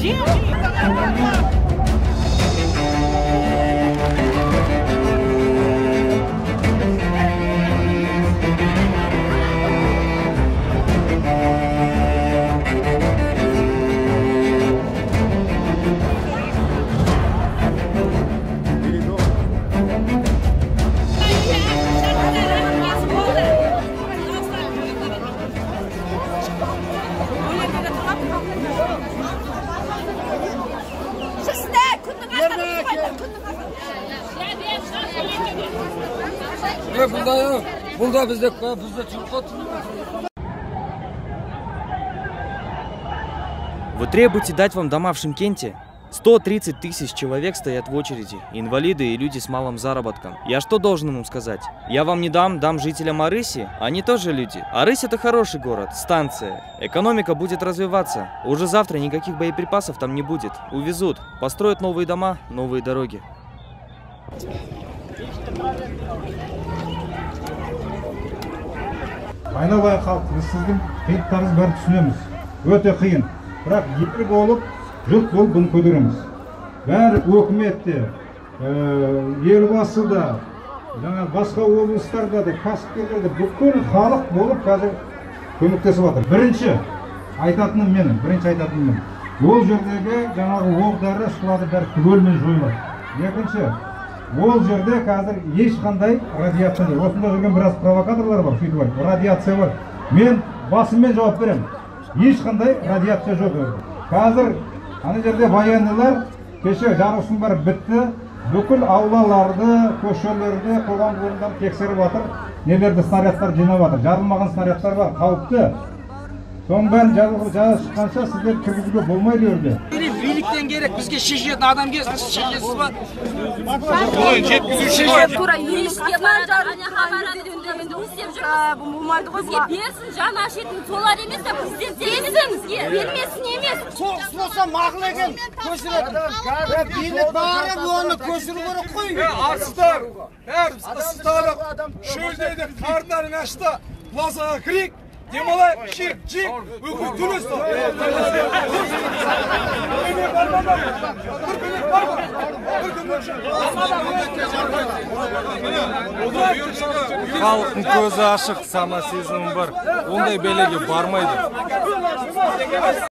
Вы требуете дать вам дома в Шымкенте? 130 тысяч человек стоят в очереди, инвалиды и люди с малым заработком. Я что должен им сказать? Я вам не дам жителям Арыси? Они тоже люди. Арысь — это хороший город, станция. Экономика будет развиваться. Уже завтра никаких боеприпасов там не будет. Увезут, построят новые дома, новые дороги. Айналайын халық, біз сіздің қиындықтарыңыз бәрін түсінеміз. Өте қиын. Бірақ ел болып, жұрт болып бұны көтереміз. Бәрі өкіметте, елбасы да, басқа облыстарда да, кәсіпкерлерде бүкіл халық болып қазір көмектесіп жатыр. Бірінші айтатыным мен. Ол жердегі жаңағы оқ-дәрі шылады бәрі түгелімен жойылады. Екінші, ол жерде қазір ешқандай радиация жоқ. Осында жүрген біраз провокаторлар бар, сөйтіп айтып, радиация бар. Мен басыммен жауап беремін. Ешқандай радиация жоқ. Қазір ана жерде военныйлар кеше жарылыстың бәрі бітті. Бүкіл аулаларды, көшелерді, қоғам орындарын тексеріп жатыр. Нелерді снарядтар жинап жатыр. Жарылмаған снарядтар бар, қауіпті. Соның бәрін жаза шыққанша сіздер кіргізуге болмайды өрде. Биліктен керек, бізге шешетін адам келсін, сіз шешесіз ба? Тура юристке маңжарын бізге берсін, жан ашетін солар емес, президент бермесін емес. Соғыс болса мақыл екен, көшіреді. Билік барып, оны көшіру керек қой. Арыстар, ыстықтары, шөлдейді, қардарын ашты, плазаға кірек. Демалай, шек, өкіл түлесті. Халықтың көзі ашық, сана сезімі бар. Ондай белеге бармайды.